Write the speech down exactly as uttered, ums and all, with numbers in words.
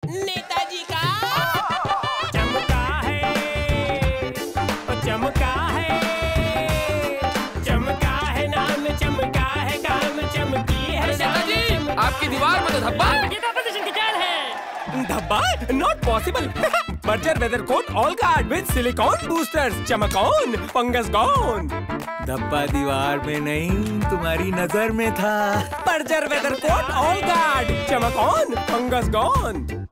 नेताजी का चमका है, चमका है, चमका है नाम, चमका है काम, चमकी है। नेताजी, आपकी दीवार में तो धब्बा है। धब्बा? Not possible. Berger WeatherCoat All Guard with silicone boosters. Chamak on, fungus gone. धब्बा दीवार में नहीं, तुम्हारी नजर में था। Berger WeatherCoat All Guard. Chamak on, fungus gone.